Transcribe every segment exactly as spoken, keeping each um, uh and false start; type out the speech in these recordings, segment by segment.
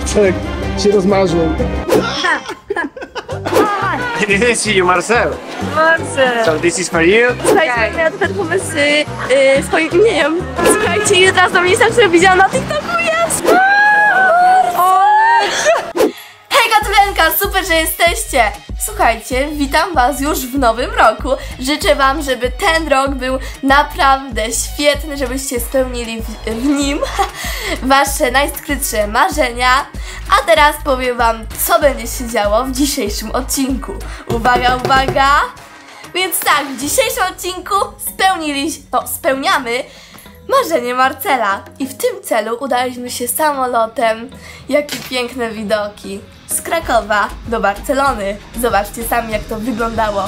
Tak, się rozmarzył. This is you, Marcel. Marcel. So this is for you. Słuchajcie, okay. Miałam te pomysły yy, swoim imieniem. Słuchajcie, ile teraz na miejsca, które widziałam na TikToku jest. Hej Katulenka, super, że jesteście. Słuchajcie, witam was już w nowym roku. Życzę wam, żeby ten rok był naprawdę świetny, żebyście spełnili w, w nim wasze najskrytsze marzenia. A teraz powiem wam, co będzie się działo w dzisiejszym odcinku. Uwaga, uwaga! Więc tak, w dzisiejszym odcinku spełniliśmy, no, spełniamy marzenie Marcela. I w tym celu udaliśmy się samolotem. Jakie piękne widoki. Z Krakowa do Barcelony. Zobaczcie sami, jak to wyglądało.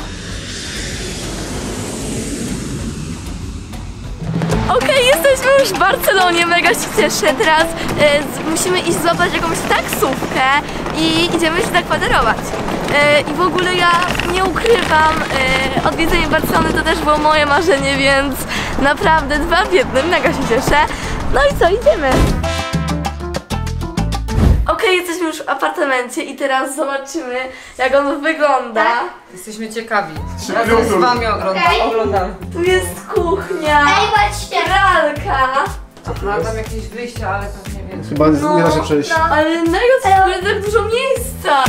Okej, okay, jesteśmy już w Barcelonie, mega się cieszę. Teraz e, z, musimy iść złapać jakąś taksówkę i idziemy się zakwaterować. E, I w ogóle ja nie ukrywam, e, odwiedzenie Barcelony to też było moje marzenie, więc naprawdę dwa w jednym, mega się cieszę. No i co, idziemy. Okej, okay, jesteśmy już w apartamencie i teraz zobaczymy, jak on wygląda. Jesteśmy ciekawi. Razem z wami oglądamy. oglądamy. Tu jest kuchnia, pralka. No tam jakieś wyjścia, ale to nie wiem. Chyba no, nie da się przejść. No, ale mega jest tak dużo miejsca.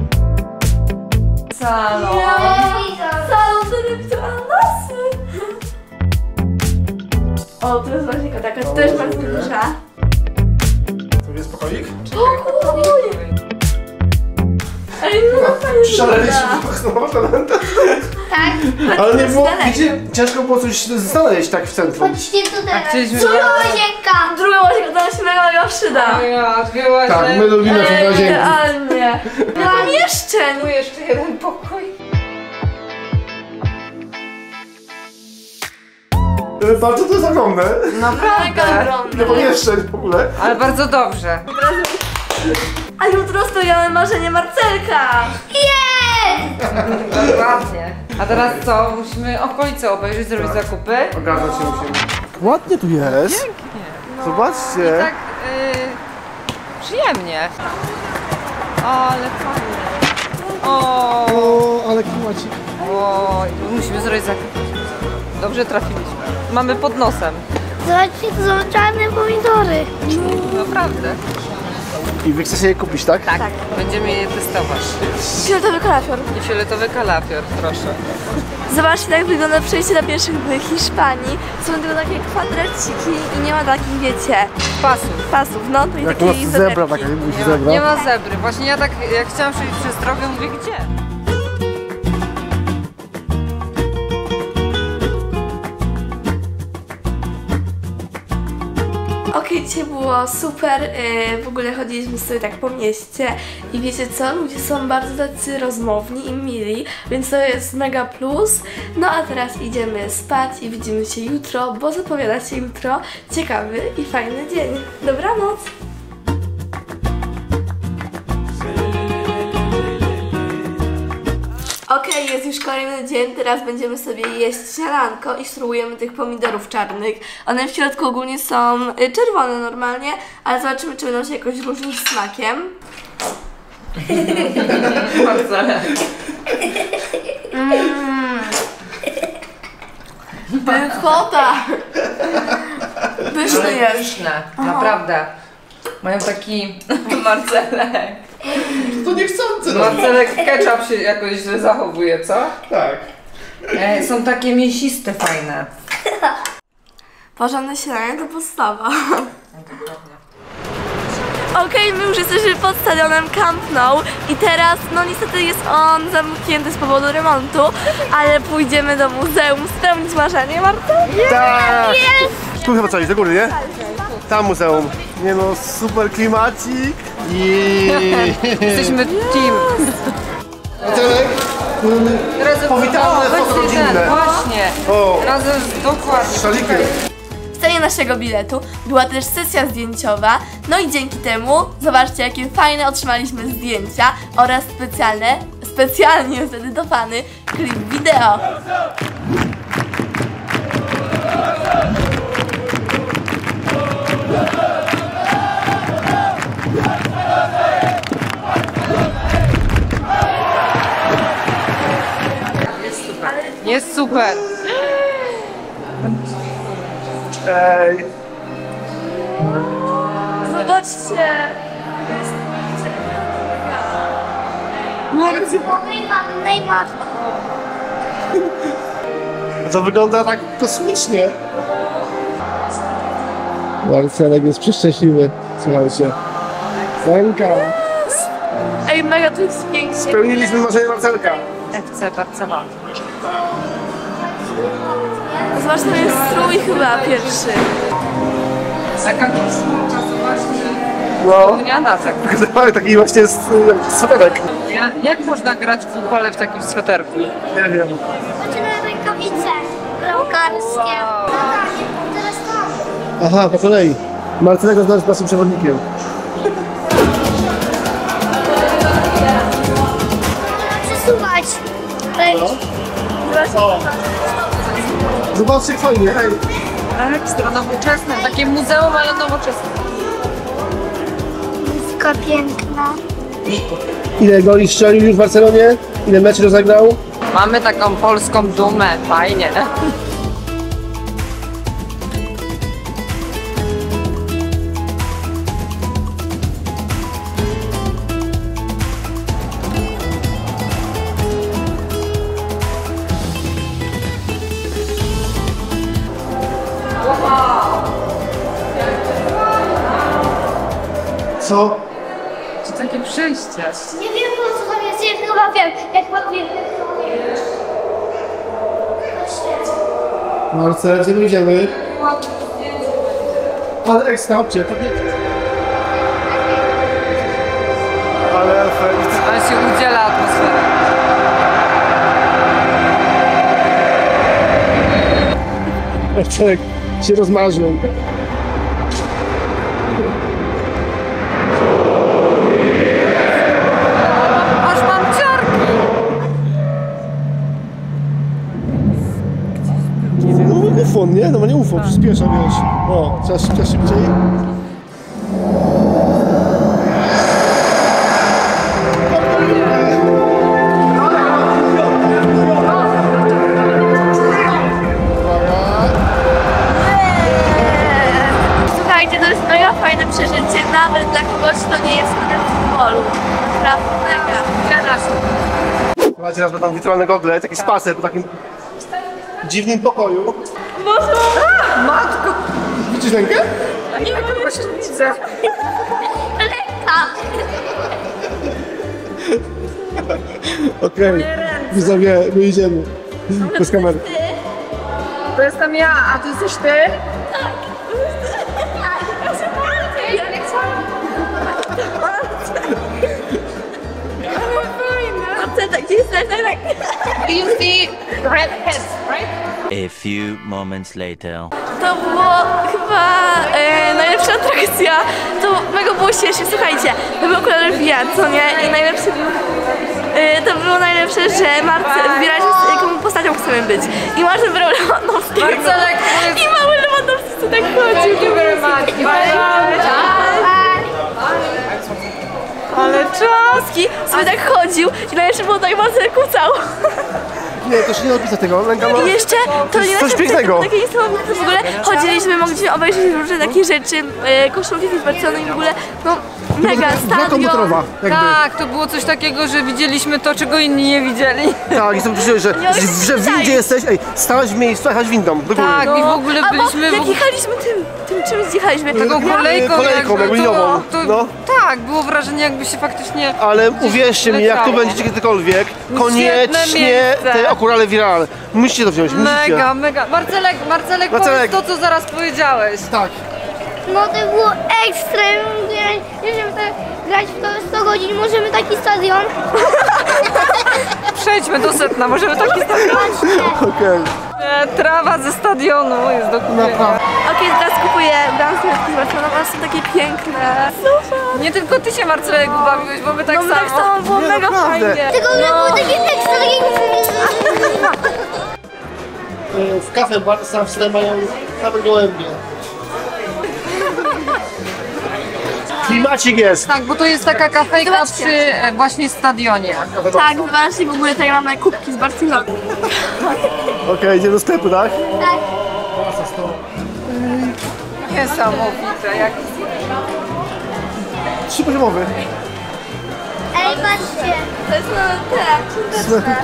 Salon. Ja, salon dyrektora nosy. O, tu jest łazienka taka, to też bardzo duża. Tu jest pokoik? Pokój! Ej, no fajnie. Szaleliśmy z apartamentem. Tak. Ale nie było, wiecie, ciężko było coś znaleźć tak w centrum. Chodźcie tu teraz. Druga łazienka! Druga łazienka, to nam się mega mega przyda. Ja, dwie łazienki. Tak, my lubimy te łazienki. Idealnie. Nie mam jeszcze. Tu jeszcze jeden pokój. Bardzo to jest ogromne. Naprawdę. Nie pomieszczeń w ogóle. Ale bardzo dobrze. A jutro spełniamy marzenie Marcelka. Jest! Ładnie. A teraz co? Musimy okolice obejrzeć, zrobić tak. zakupy. Ogarnąć się musimy. Ładnie tu jest. Pięknie. No. Zobaczcie. I tak yy, przyjemnie. O, ale fajnie. O, O, ale klimacik. o, musimy zrobić zakupy. Dobrze trafiliśmy. Mamy pod nosem. Zobaczcie, to są czarne pomidory. Naprawdę. I wy chcecie je kupić, tak? Tak. Będziemy je testować. Fioletowy kalafior. I fioletowy kalafior, proszę. Zobaczcie, jak wygląda przejście na pierwszych w Hiszpanii. Są tylko takie kwadraciki i nie ma takich, wiecie, Pasów. pasów. No, to i Jak takiej zebra, taka musi Nie ma, zebra. nie ma zebry. Właśnie ja tak, jak chciałam przejść przez drogę, mówię, gdzie? Okej, okay, dzisiaj było super, yy, w ogóle chodziliśmy sobie tak po mieście i wiecie co, ludzie są bardzo tacy rozmowni i mili, więc to jest mega plus. No a teraz idziemy spać i widzimy się jutro, bo zapowiada się jutro ciekawy i fajny dzień. Dobranoc! Okej, okay, jest już kolejny dzień, teraz będziemy sobie jeść śniadanko i spróbujemy tych pomidorów czarnych. One w środku ogólnie są czerwone normalnie, ale zobaczymy, czy będą się jakoś różnić smakiem. mm. Pychota! Pyszny jest. Pyszne, naprawdę. Mają taki Marcelek. To niechcący. Marcelek ketchup się jakoś źle zachowuje, co? Tak. E, są takie mięsiste, fajne. Porządne śniadanie to podstawa. Okej, okay, my już jesteśmy pod stadionem Camp Nou i teraz, no niestety jest on zamknięty z powodu remontu, ale pójdziemy do muzeum spełnić marzenie, Marta? Tak! Yes. Tu chyba coś, do góry, nie? Tam muzeum. Nie no, super klimacik. I... Jesteśmy team. Marcelek? Powitalne foto rodzinne. Właśnie. O. Razem z dokładnie. Szalikiem. W cenie naszego biletu była też sesja zdjęciowa, no i dzięki temu zobaczcie, jakie fajne otrzymaliśmy zdjęcia oraz specjalne, specjalnie zdedykowany klip wideo. Jest super. Ej. Zobaczcie. Neymar, Neymar. To wygląda tak kosmicznie. Marcelek jest przeszczęśliwy. Słuchajcie. Ręka. Ej, mega to jest pięknie. Spełniliśmy marzenie Marcelka. F C Barcelona. Zobacz, to jest strój chyba pierwszy. Taka koszulka, zobaczcie. No. Wspomniana tak. Ale taki właśnie jest sweterek. Ja, jak można grać w futbole w takim sweterku? Nie wiem. Chodźcie na rękawice bramkarskie. Zadanie, teraz to. Aha, po kolei. Marcelek jest naszym przewodnikiem. Przesuwać. Ręki. Zobaczcie jak fajnie, hej. Ekstra nowoczesne, takie muzeum, ale nowoczesne. Muzyka piękna. Ile goli strzelił już w Barcelonie? Ile meczy rozegrał? Mamy taką polską dumę, fajnie. Co? To takie przejście. Nie wiem po co tam jest, ja chyba wiem. Jak pan wie, to wiem. Marcel, gdzie my idziemy? Ale ekstra, chodźcie, podjedźcie. Ale efekt. Ale się udziela atmosfera. Marcelek się rozmarzył. Aż mam ciarki. No, ufo, nie? No nie ufo, przyspiesza, wiesz. O, trzeba, trzeba szybciej. Słuchajcie, to jest mega fajne przeżycie, nawet dla kogoś, kto nie jest fanem futbolu. Naprawdę mega. Słuchajcie, raz tam wirtualne gogle, taki spacer po takim dziwnym pokoju. Boże! Matko! Widzisz rękę? Nie wiem, kogo się widzę. Ręka. Okej, widzowie, my idziemy. Bez kamery. To jestem ja, a ty jesteś ty? Marcel, tak, gdzie jest tak, tak, tak. You see red heads, right? A few moments later. To było chyba e, najlepsza atrakcja. To mega było śmiesznie. Słuchajcie, to był kolor wiatr, co nie? I najlepsze było, e, to było najlepsze, że Marcel wybieraliśmy z jaką postacią chcemy być. I Marcel wybrał Lewandowskiego. Marcelek, to jest... I mały Lewandowski co tak chodził. Thank you very much. Bye. Ale czaski sobie tak chodził i najlepsze było tak Marcel kucał. Nie, to się nie odpisa tego, ręka ma... I jeszcze to nie coś pięknego. takie niesamowite w ogóle. Chodziliśmy, mogliśmy obejrzeć różne takie rzeczy, e, koszulki z Barcelony i w ogóle, no mega Gra stadion. komputerowa, jakby. Tak, to było coś takiego, że widzieliśmy to, czego inni nie widzieli. Tak, jestem przyjemny, że, Nie, że, że w windzie jesteś, ej, stałeś w miejscu, jechałeś windą, do góry. Tak, i w ogóle Albo byliśmy... jak w... jechaliśmy tym, tym czymś zjechaliśmy. Taką Ja- kolejką, kolejką, jakby to, liniową, to, no. Tak, było wrażenie, jakby się faktycznie... Ale uwierzcie mi, jak tu leciało. będziecie kiedykolwiek, Świetne koniecznie miejsce. te okulary virale. Musicie to wziąć, musicie. Mega, mega. Marcelek, Marcelek, Marcelek. powiedz to, co zaraz powiedziałeś. Tak. No to było ekstra. Możemy tak grać w to sto godzin. Możemy taki stadion. Przejdźmy do setna, możemy taki stadion. Okej. E, Trawa ze stadionu jest do kupienia. Naprawdę. Okej, teraz kupuję bramki z Barcelony, one są takie piękne. Super. Nie tylko ty się, Marcelek, ubawiłeś, bo my tak No samo. tak samo było Nie, mega naprawdę. fajnie. Tylko że było takie ekstra, takiego... W kafe Barca mają same gołębie. Klimat klimacik jest. Tak, bo to jest taka kafejka Zobaczcie. przy e, właśnie stadionie. Tak, zobaczcie, w ogóle tutaj mamy kubki z Barcelony. Okej, okay, idziemy do sklepu, tak? Tak. Niesamowite, jak Trzypoziomowy. Ej, patrzcie. To jest no, te, świąteczne.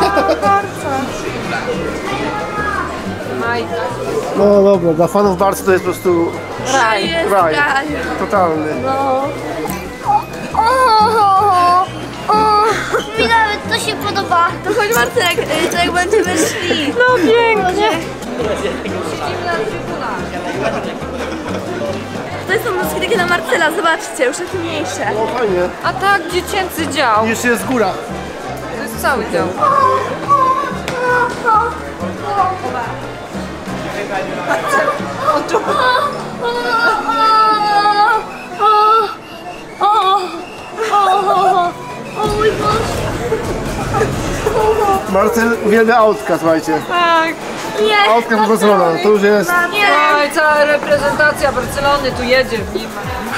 Majka. No dobra, dla fanów Barcy to jest po prostu Raj. Jest raj. raj. Totalny. No. O, o, o, mi nawet to się podoba. To chodź Marcelek, y, to jak będziemy szli. No pięknie. To są noski takie na Marcela, zobaczcie, już takie mniejsze. No fajnie. A tak, dziecięcy dział. Jeszcze jest góra. To jest cały dział. O mój Boże. Marcel uwielbia autka, słuchajcie. Tak. Nie. Autka po Barcelona, to już jest... Oj, cała reprezentacja Barcelony tu jedzie w nim.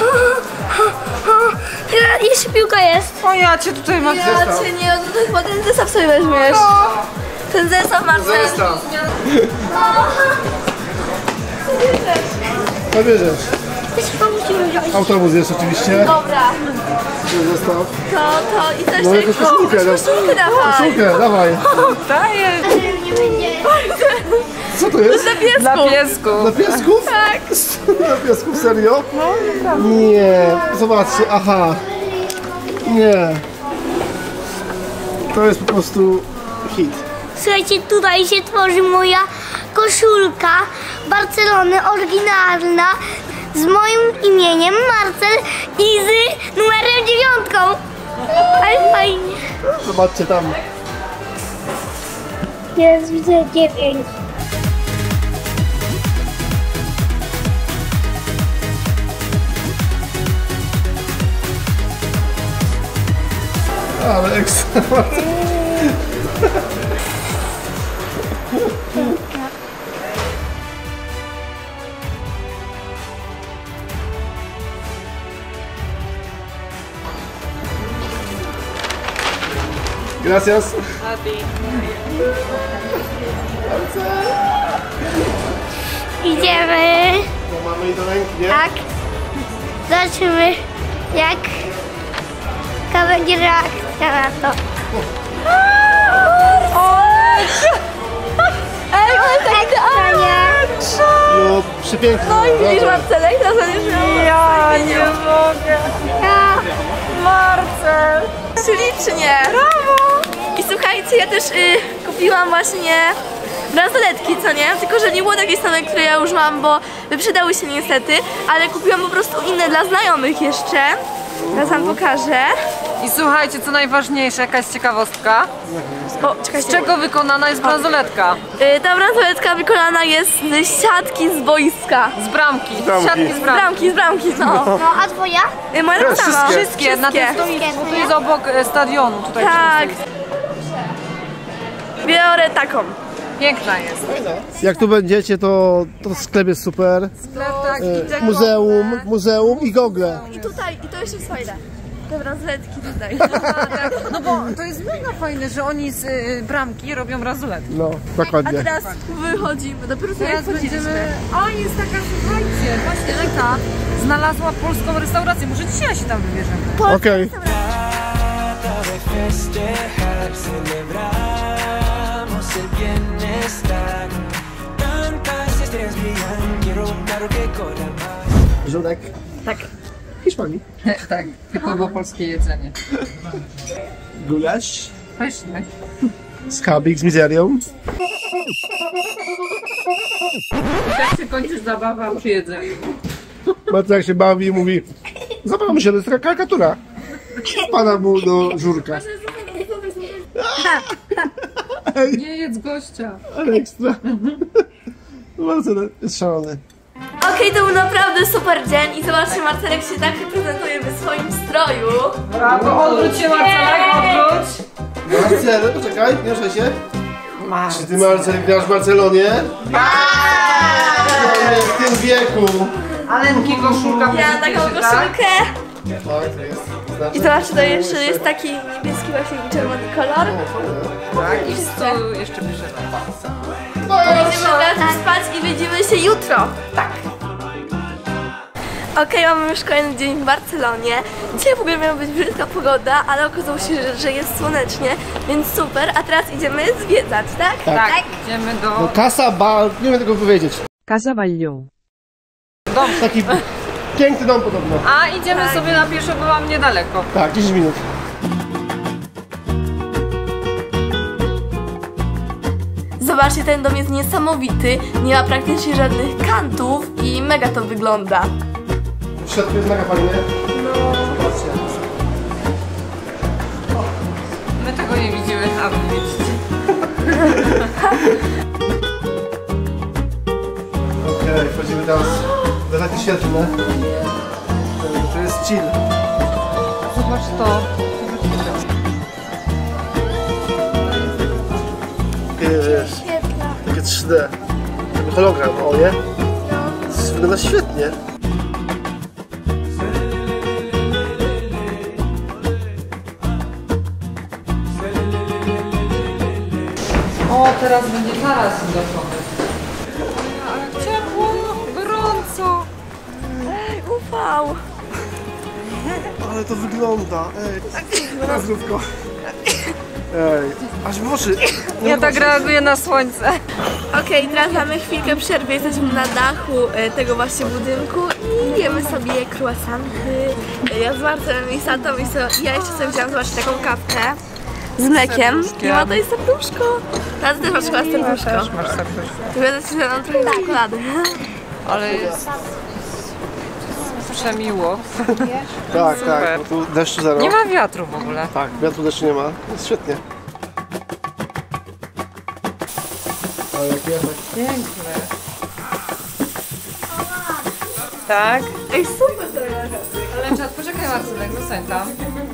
Ja- Jeszcze piłka jest. O, ja cię tutaj mam. Ja cię nie, no to chyba ten zestaw sobie weźmiesz. Ten zestaw Marcel. To bierzesz. Też chyba musimy wziąć. Autobus jest oczywiście. Dobra, To zestaw. to, to i coś No jakąś takiego. koszulkę, no. Koszulkę dawaj. Koszulkę, dawaj. Daję. Nie będzie. Co to jest? Dla piesku. Dla piesków. Dla piesków? Tak. Dla piesków, serio? No, nie. Zobaczcie, aha. Nie. To jest po prostu hit. Słuchajcie, tutaj się tworzy moja koszulka Barcelony, oryginalna, z moim imieniem Marcel i z numerem dziewiątką. Ale fajnie. Zobaczcie tam. Jest, widzę dziewięć. Ale ekstra. Gracias. Idziemy. No, mamy jej do ręki, nie? Tak. Zobaczymy, jak jaka będzie reakcja na to. Ej, on tak Ekstra, nie? No, przepięknie. No i widzisz Dobra. Marcelek, teraz będziesz miał. Ja nie mogę. Ja. Marcel. Ślicznie. Brawo. I słuchajcie, ja też y, kupiłam właśnie bransoletki, co nie? Tylko, że nie było takiej samej, które ja już mam, bo wyprzedały się niestety, ale kupiłam po prostu inne dla znajomych jeszcze. Teraz wam pokażę. I słuchajcie, co najważniejsze, jakaś ciekawostka. O, Z czekajcie. czego wykonana jest bransoletka? Y, ta bransoletka wykonana jest z siatki z boiska. Z bramki. Z bramki. Siatki z Z bramki. bramki, z bramki, no. No, a twoja? Y, moja tak samo. Wszystkie. Wszystkie, na tym stoisku, bo tu jest obok e, stadionu. Tutaj Tak. przy tym stoisku. Biorę taką. Piękna jest. Jak tu będziecie, to, to sklep jest super. Sklep taki, E, Muzeum, muzeum i gogle. I tutaj, i to jeszcze jest fajne. Te bransoletki tutaj. No bo to jest mega fajne, że oni z y, bramki robią bransoletki. No, A dokładnie. teraz wychodzimy, dopiero co jak Teraz wchodziliśmy. będziemy... A, jest taka, słuchajcie, właśnie Leka znalazła polską restaurację. Może dzisiaj się tam wybierzemy. Okej. Żonek. Tak. Hiszpanii. Tak, typowo polskie jedzenie. Gulasz. Pyszne. Schabik z mizerią. I tak się kończy zabawa przy jedzeniu. Marta jak się bawi i mówi: zabawmy się, to jest taka karykatura. Pana mu do żurka. Nie jedz gościa. Ale ekstra. Bardzo jest szalony. Okej, to był naprawdę super dzień i zobaczcie, Marcelek się tak prezentuje w swoim stroju. Brawo, odwróć się Marcelek, odwróć. Marcel, poczekaj, nie ruszaj się. Czy ty, Marcel, grasz w Barcelonie? W tym wieku. Alenki koszulka. Ja taką prezentuje się, tak? koszulkę. Tak, to jest. Znaczy, I zobaczcie, to jeszcze jest taki niebieski właśnie i czerwony kolor. Tak, i tu jeszcze piszę na palce. Idziemy teraz spać i widzimy się jutro. Tak. Okej, mamy już kolejny dzień w Barcelonie. Dzisiaj w ogóle miała być brzydka pogoda, ale okazało się, że, że jest słonecznie, więc super. A teraz idziemy zwiedzać, tak? Tak. Tak, idziemy do... No Casa Bal, nie wiem tego powiedzieć. Casa Batlló. Dom. Taki piękny dom podobno. A idziemy sobie na pieszo, bo mam niedaleko. Tak, dziesięć minut. Zobaczcie, ten dom jest niesamowity, nie ma praktycznie żadnych kantów i mega to wygląda. W środku jest mega fajnie. No. Zobaczcie. My tego nie widzimy, a wy widzicie. Okej, okay, wchodzimy teraz do takie świetlne. To jest chill. Zobacz to. Takie, wiesz, takie trzy D. Taki hologram, o nie? To wygląda świetnie. O, teraz będzie taras widoczony. Ale ciepło, gorąco. Ej, ufał. Ale to wygląda, ej. Teraz zdrówko. Ej, aż w oczy. Ja tak reaguję na słońce. Okej, teraz mamy chwilkę przerwy, jesteśmy na dachu e, tego właśnie budynku i jemy sobie croissanty. E, Ja z Marcelem i Satą i so, ja jeszcze sobie wziąłam zobaczyć taką kawkę z mlekiem. serduszkiem. I ma tutaj serduszko. Teraz też masz chyba serduszko. Też masz serduszko. I będę ci dodam trochę czekolady. Ale jest przemiło. Tak, Super. tak, bo tu deszczu zero. Nie ma wiatru w ogóle. Tak, wiatru deszczu nie ma. Jest świetnie. Ale jaki efekt. Piękne. Tak? Ej, super to jest. Ale czas, poczekaj Marcelek, zostań tam.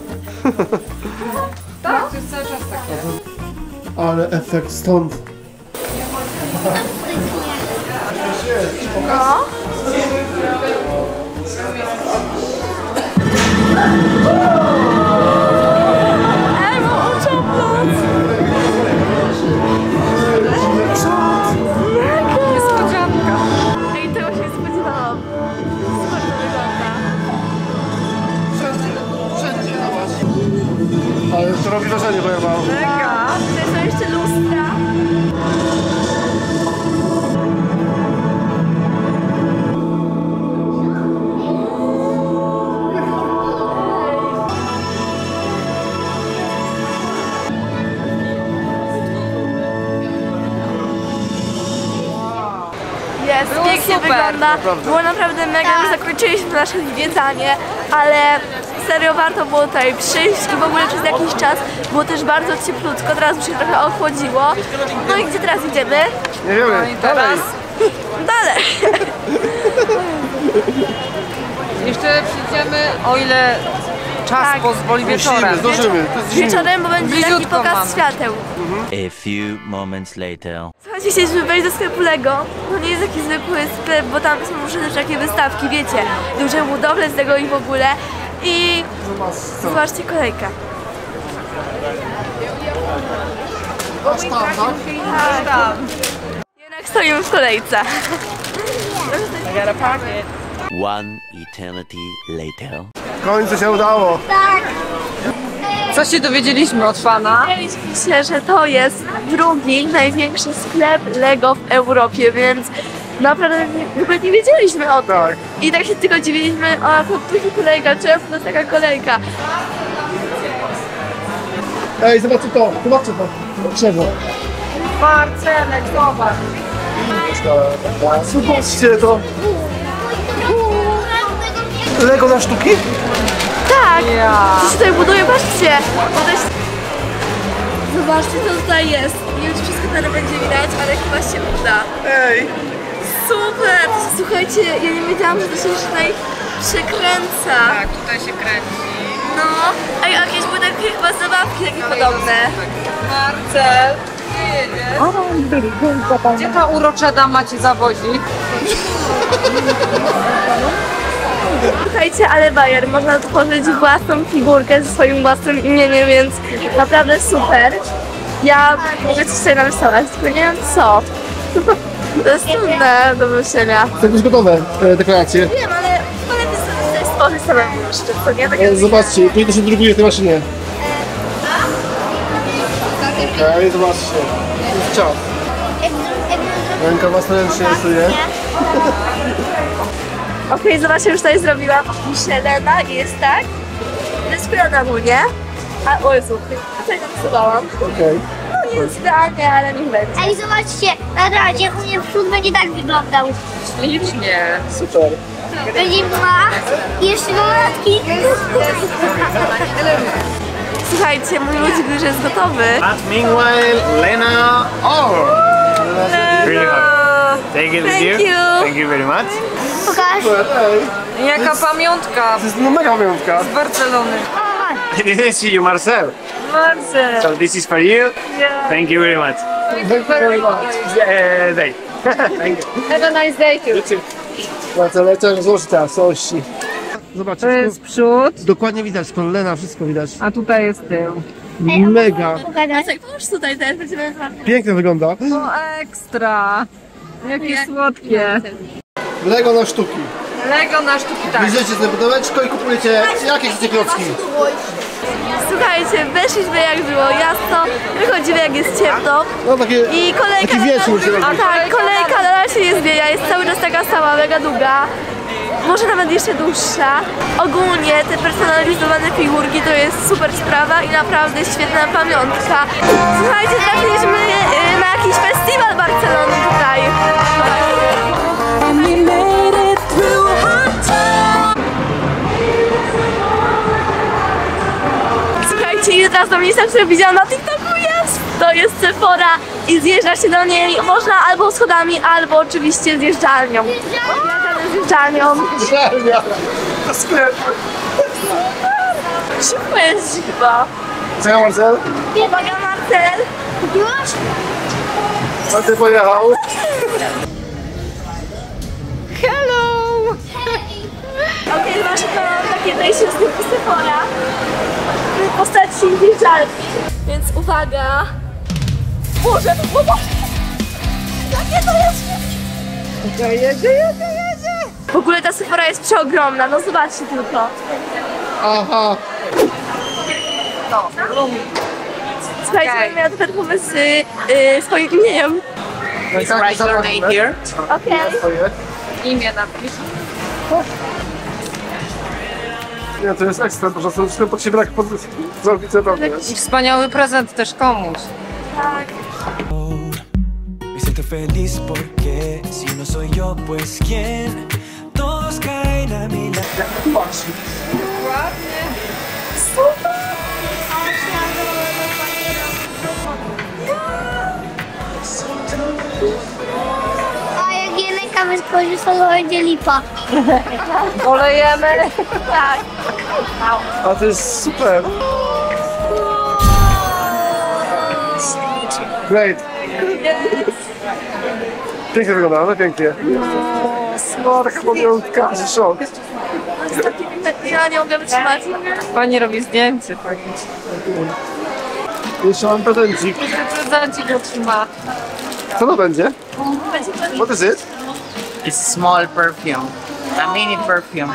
Tak, to jest cały czas takie. Ale efekt stąd. No. Ej, mam oczoplot. Niespodzianka. Ej, tego się nie spodziewałam. Super to wygląda. Wszędzie, wszędzie, zobacz. Ale to robi wrażenie, powiem wam. Mega. Tutaj są jeszcze lustra. Jest, Było pięknie super. wygląda. Naprawdę. Było naprawdę mega. My zakończyliśmy nasze zwiedzanie, ale serio warto było tutaj przyjść i w ogóle przez jakiś czas było też bardzo cieplutko. Teraz już się trochę ochłodziło. No i gdzie teraz idziemy? Nie wiemy. No i teraz Dalej. jeszcze przyjdziemy, o ile czas Tak. pozwoli wieczorem. Musimy, zdążymy. To jest dziesięć minut. Wieczorem, bo będzie taki Bliziutko pokaz mamy. świateł. A few moments later. Słuchajcie, chcieliśmy wejść do sklepu Lego. No nie jest taki zwykły sklep, bo tam są różne też takie wystawki, wiecie, duże budowle z tego i w ogóle. I Zobacz, co? zobaczcie kolejkę. Aż tam, tak? Tak. Jednak stoimy w kolejce. One eternity later. W końcu się udało. Co się dowiedzieliśmy od pana? Dowiedzieliśmy się, że to jest drugi największy sklep Lego w Europie, więc naprawdę nie, w ogóle nie wiedzieliśmy o tym. Tak. I tak się tylko dziwiliśmy, o to tu kolejka, czemu to jest taka kolejka. Ej, zobaczcie to, zobaczcie to. Drzewo. Marcelek, zobacz. Zobaczcie to. Lego na sztuki? Tak! Ja. Co się tutaj buduje, patrzcie! Bo to jest... Zobaczcie, co tutaj jest. Nie wiem, czy wszystko teraz będzie widać, ale chyba się uda. Ej. Super! Słuchajcie, ja nie wiedziałam, że to się jeszcze tutaj przekręca. Tak, tutaj się kręci. No. Ej, a jakieś były takie chyba zabawki takie podobne. Marcel, gdzie jedziesz? Gdzie ta urocza dama cię zawozi? Słuchajcie, ale bajer, można tworzyć własną figurkę ze swoim własnym imieniem, więc naprawdę super. Ja mogę coś sobie narysować, tylko nie wiem co. To jest trudne do myślenia. To już gotowe e, deklaracje. Wiem, ale wolę sobie stworzyć samemu jeszcze, co nie? Tak E, zobaczcie, tu to się druguje w tej maszynie. Okej, okay, zobaczcie. Jest czas. Ręka własnoręcznie rysuje. Okej, okay, zobaczcie, już tutaj zrobiłam. Pisze Lena i jest tak. Ryskuję mu, nie? A o Jezu, tutaj narysowałam. Okej. Okay. No nie jest idealnie, ale niech będzie. Ej, zobaczcie, na razie u mnie przód będzie tak wyglądał. Ślicznie. Super. Będzie ma i jeszcze dodatki. Słuchajcie, mój ludzik już jest gotowy. And meanwhile, Lena. Oh! Really hard. Take it with Thank you. you. Thank you very much. Pokaż. Super, ej. Jaka pamiątka To jest no mega pamiątka. z Barcelony. O, I didn't see you, Marcel. Marcel. So this is for you. Thank you very much. Thank you very much. Uh, day. Thank you. Have a nice day too. Bardzo lecę złożyć teraz całości. Zobaczcie, To jest przód, dokładnie widać, Lena, wszystko widać. a tutaj jest tył. Mega. pokaż. Tak, pomóż tutaj też, będziemy... Pięknie wygląda. No ekstra. Jakie słodkie. Lego na sztuki. Lego na sztuki tak. Bierzecie sobie pudełeczko i kupujecie jakie chcecie klocki. Słuchajcie, weszliśmy jak było jasno, wychodzimy jak jest ciemno. No takie, I kolejka taki na wieczór się robi. A tak, kolejka na razie nie zmienia, jest cały czas taka sama, mega długa. Może nawet jeszcze dłuższa. Ogólnie te personalizowane figurki to jest super sprawa i naprawdę świetna pamiątka. Słuchajcie, trafiliśmy y, na jakiś festiwal Barcelony tutaj. Słuchajcie, i teraz tą listę, którą widziałam na TikToku jest. To jest Sephora i zjeżdża się do niej można albo schodami, albo oczywiście zjeżdżalnią. Zjeżdżalnią. Żelnia. To sklep. Szybko jest chyba. Co, Marcel? Uwaga, Marcel. Już? Marcel pojechał. Okej, okay, masz to takie wejście z tyłu Sephora w postaci zjeżdżalki. Więc uwaga. Boże, o Boże. Jakie to jest? Jedzie, jedzie, jedzie. W ogóle ta Sephora jest przeogromna, no zobaczcie tylko. Aha. Słuchajcie, Okay. okay. miała ten pomysł yy, swoim imieniem. Write your name here. Okej. Twoje. Imię napisz. Nie, to jest ekstra, po prostu wszystko pod siebie tak pod... zrobić naprawdę. I wspaniały prezent też komuś. Tak. Me siento feliz porque si no soy yo, pues quién. Todos caen a mi lado. A jak jedynka wyskoczy, to będzie lipa. Olejemy. Tak. A to jest super. Great. Pięknie wygląda, no pięknie. Smark, pamiątka, szok. Ja nie mogę wytrzymać. Pani robi zdjęcie. Jeszcze mam prezencik. Prezencik otrzyma. Co to będzie? Będzie What is it? It's small perfume, a mini perfume.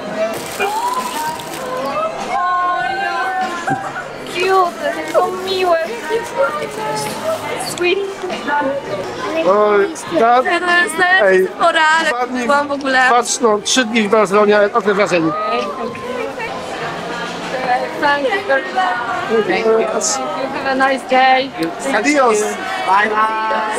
cute, to miłe. Sweet. Oj, tak? To jest Ej, nawet pora, dwa ale dni, byłam w ogóle. patrz, no, trzy dni w Barcelonie, ale okres wrażeń. Thank you very much. Thank you. Have a nice day. Adios! Bye bye.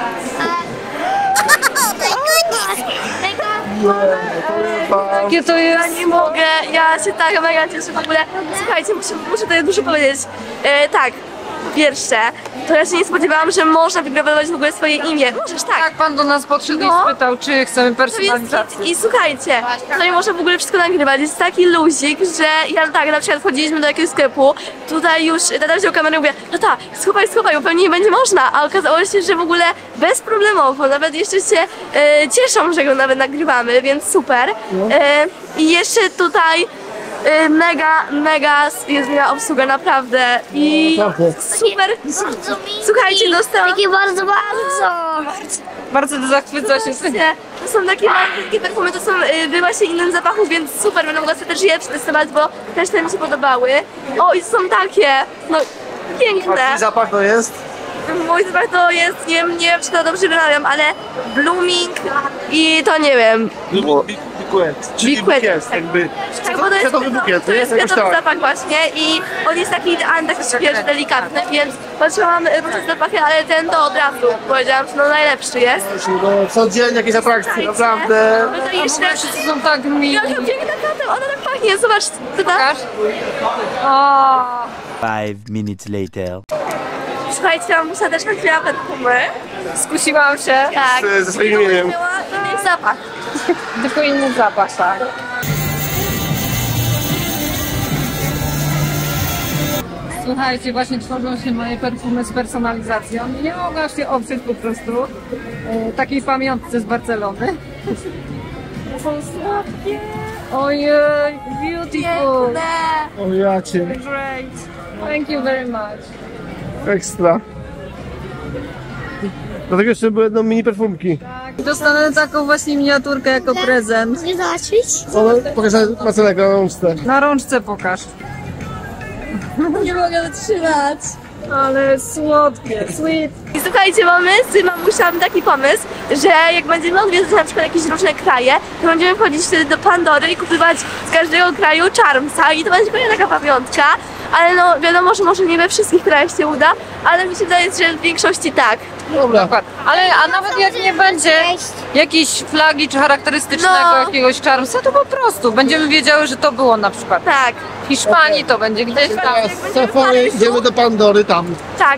Jakie to Ja jest? nie mogę, ja się tak mega cieszę w ogóle. Słuchajcie, muszę, muszę tutaj dużo powiedzieć. E, tak, po pierwsze, to ja się nie spodziewałam, że można wygrawerować w ogóle swoje imię. Możesz, tak. Tak, pan do nas podszedł No. i spytał, czy chcemy To jest personalizację. I, I słuchajcie, tutaj można w ogóle wszystko nagrywać. Jest taki luzik, że ja tak, na przykład wchodziliśmy do jakiegoś sklepu, tutaj już tata wziął kamerę i mówię, no tak, schowaj, schowaj, bo pewnie nie będzie można, a okazało się, że w ogóle bezproblemowo, nawet jeszcze się e, cieszą, że go nawet nagrywamy, więc super. E, I jeszcze tutaj e, mega, mega jest miała obsługa, naprawdę. I super. Bardzo miłe. Słuchajcie, dostałam... Takie bardzo, bardzo. Bardzo zachwyca się. To są takie malutkie perfumy, to są y, wy właśnie innym zapachu, więc super, będę mogła sobie też je przetestować, bo też te mi się podobały. O, i są takie, no piękne. Jaki zapach to jest? Mój zapach to jest, nie wiem, nie wiem czy to dobrze wymawiam, ale blooming i to nie wiem. Bukiet. Czyli Bukiet, bukiet, tak. jakby. Tak, bo to jest, Kwiatowy bukiet, to jest jakoś kwiatowy tak. zapach właśnie i on jest taki idealny, taki świeży, delikatny, więc patrzyłam różne zapachy, ale ten to od razu powiedziałam, że no najlepszy jest. No, codziennie jakieś atrakcje, naprawdę. No to jeszcze... Wszyscy są tak mili. Jaka piękna kwiatem, ona tak pachnie, zobacz, tutaj. Pokaż. O, Five minutes later. Słuchajcie, mamusia też nakręciła perfumy. skusiłam się. Tak. Z- ze swoim imieniem. Miała inny zapach. Tylko inny zapach, tak. Słuchajcie, właśnie tworzą się moje perfumy z personalizacją. Nie mogłam się oprzeć po prostu e, takiej pamiątce z Barcelony. Są słodkie. Ojej, beautiful. Piękne. O ja cię. Great. Thank you very much. Ekstra. Dlatego jeszcze były jedną mini perfumki. Dostanę taką właśnie miniaturkę jako prezent. Nie zobaczyć? One pokażę Marcelego na rączce. Na rączce pokaż. Nie mogę wytrzymać. Ale słodkie, sweet. I słuchajcie, mamy z mamusią taki pomysł, że jak będziemy odwiedzać na przykład jakieś różne kraje, to będziemy wchodzić wtedy do Pandory i kupować z każdego kraju charmsa i to będzie kolejna taka pamiątka. Ale no wiadomo, że może nie we wszystkich krajach się uda, ale mi się wydaje, że w większości tak. Dobra. Ale a nawet jak nie będzie jakiejś flagi czy charakterystycznego No. jakiegoś charmsa, to po prostu będziemy wiedziały, że to było na przykład Tak, w Hiszpanii, to będzie gdzieś tam. Teraz safari, idziemy do Pandory tam. tak.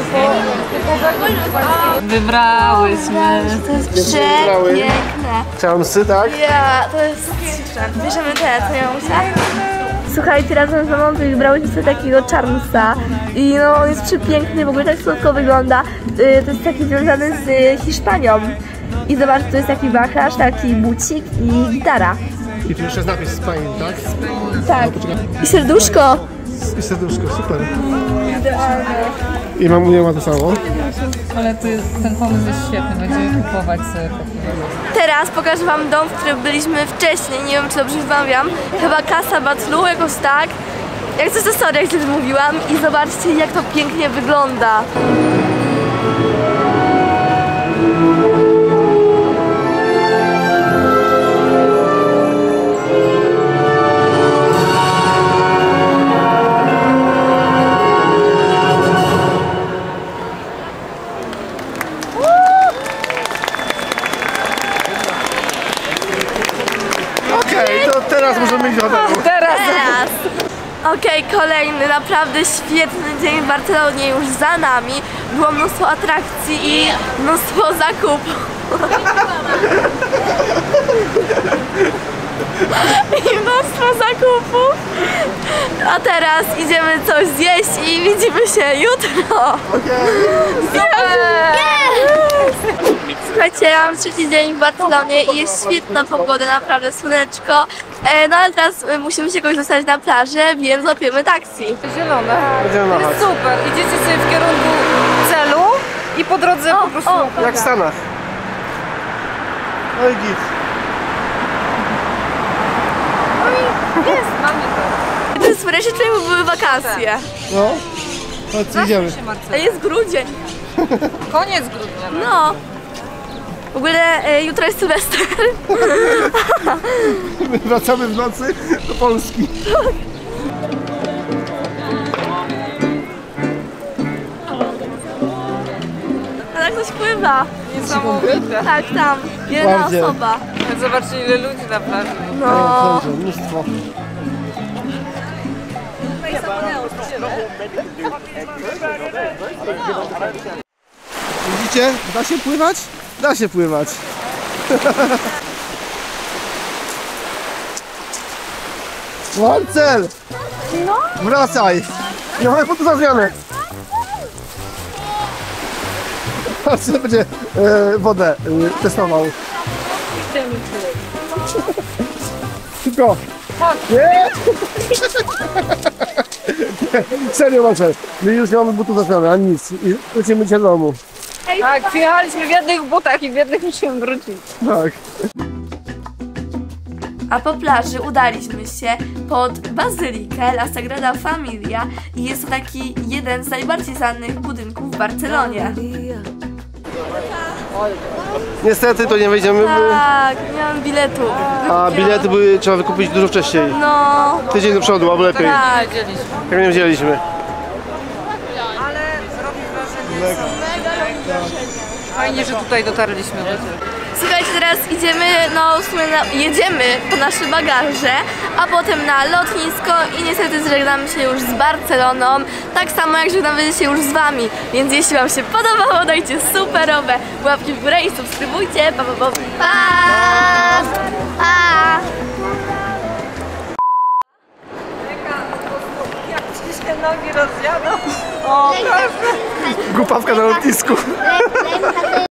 Wybrałyśmy. To jest Wybrały. przepiękne. Charmsy, tak? Ja, to jest piękne. Bierzemy te, co ja muszę. Słuchajcie, razem z mamą wybrałyśmy sobie takiego charmsa i no on jest przepiękny, w ogóle tak słodko wygląda. Y, To jest taki związany z y, Hiszpanią. I zobacz, to jest taki wachlarz, taki bucik i gitara. I tu jeszcze jest napis Spain, tak? Tak. I serduszko. I serduszko, super. I mamunia ma to samo. Ale to jest, ten pomysł jest świetny, będziemy kupować sobie. Teraz pokażę wam dom, w którym byliśmy wcześniej, nie wiem czy dobrze wymawiam. Chyba Casa Batlló, jakoś tak. Jak coś to sorry, jak źle wymówiłam. I zobaczcie, jak to pięknie wygląda. Okej, to teraz możemy iść do hotelu. Teraz! Okej, kolejny naprawdę świetny dzień w Barcelonie już za nami. Było mnóstwo atrakcji i mnóstwo zakupów. I mnóstwo zakupów. A teraz idziemy coś zjeść i widzimy się jutro. Słuchajcie, ja mam trzeci dzień w Barcelonie i jest świetna pogoda, naprawdę słoneczko. E, no ale teraz e, musimy się kogoś dostać na plażę, więc łapiemy taksi. Zielone. Będziemy To machać. jest super. Idziecie sobie w kierunku celu i po drodze po prostu... o. Jak w Stanach. No i git. Jest, mamy to. To jest super, ja się czuję, bo były wakacje. No. Chodź, idziemy. Się, A Marcela. jest grudzień. Koniec grudnia. No. W ogóle e, jutro jest Sylwester. My wracamy w nocy do Polski. A tak ktoś pływa. Niesamowite. Tak, tam. Jedna Bardziej. osoba. Zobaczcie ile ludzi na plaży. No. Dobrze, mnóstwo. Widzicie? Da się pływać? Da się pływać. Marcel! No? Wracaj! Nie mamy po to za zmianę. Marcel będzie e, wodę e, testował. Szybko! Nie! Serio, Marcel, my już nie mamy butów za zmianę, ani nic. I lecimy dzisiaj do domu. Tak, przyjechaliśmy w jednych butach i w jednych musimy wrócić. Tak. A po plaży udaliśmy się pod Bazylikę La Sagrada Familia i jest to taki jeden z najbardziej znanych budynków w Barcelonie. Niestety to nie wejdziemy, Tak, nie mam biletu. a bilety były, trzeba wykupić dużo wcześniej. No, Tydzień do przodu, albo lepiej. tak. Jak nie wzięliśmy. Ale robi wrażenie. Fajnie, że tutaj dotarliśmy. Słuchajcie, teraz idziemy, no w sumie na, jedziemy po nasze bagaże, a potem na lotnisko i niestety żegnamy się już z Barceloną, tak samo jak żegnamy się już z wami, więc jeśli wam się podobało, dajcie superowe łapki w górę i subskrybujcie, pa pa pa! Pa! Pa! Jak ci się nogi rozjadą? O, proszę. Głupawka na lotnisku. Le- le-